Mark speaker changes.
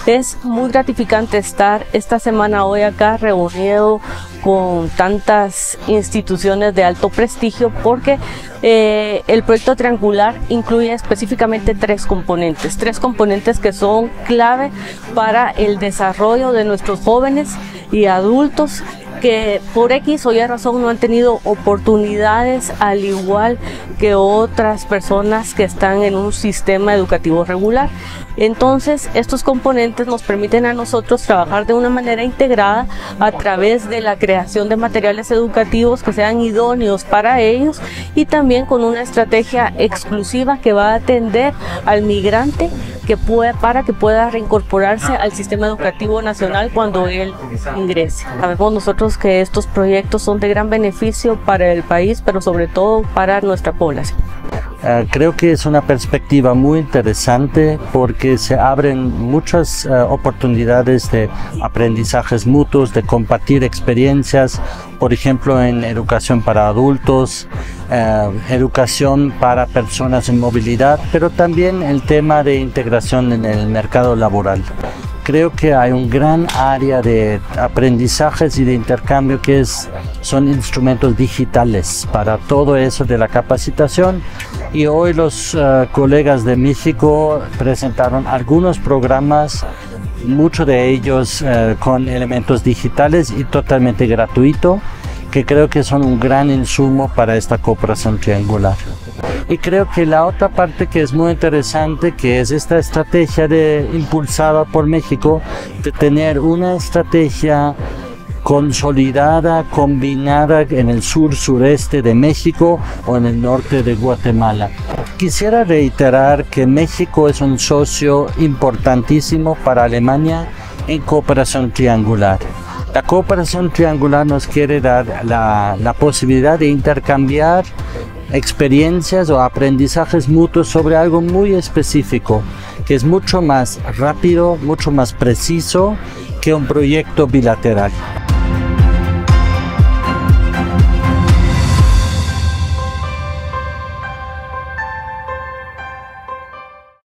Speaker 1: Es muy gratificante estar esta semana hoy acá reunido con tantas instituciones de alto prestigio porque el proyecto Triangular incluye específicamente tres componentes que son clave para el desarrollo de nuestros jóvenes y adultos que por X o Y razón no han tenido oportunidades al igual que otras personas que están en un sistema educativo regular. Entonces estos componentes nos permiten a nosotros trabajar de una manera integrada a través de la creación de materiales educativos que sean idóneos para ellos y también con una estrategia exclusiva que va a atender al migrante para que pueda reincorporarse al sistema educativo nacional cuando él ingrese. Sabemos nosotros que estos proyectos son de gran beneficio para el país, pero sobre todo para nuestra población.
Speaker 2: Creo que es una perspectiva muy interesante porque se abren muchas oportunidades de aprendizajes mutuos, de compartir experiencias, por ejemplo en educación para adultos, educación para personas en movilidad, pero también el tema de integración en el mercado laboral. Creo que hay un gran área de aprendizajes y de intercambio son instrumentos digitales para todo eso de la capacitación. Y hoy los colegas de México presentaron algunos programas, muchos de ellos con elementos digitales y totalmente gratuito, que creo que son un gran insumo para esta cooperación triangular. Y creo que la otra parte que es muy interesante, que es esta estrategia impulsada por México, de tener una estrategia consolidada, combinada en el sur-sureste de México o en el norte de Guatemala. Quisiera reiterar que México es un socio importantísimo para Alemania en cooperación triangular. La cooperación triangular nos quiere dar la posibilidad de intercambiar experiencias o aprendizajes mutuos sobre algo muy específico, que es mucho más rápido, mucho más preciso que un proyecto bilateral.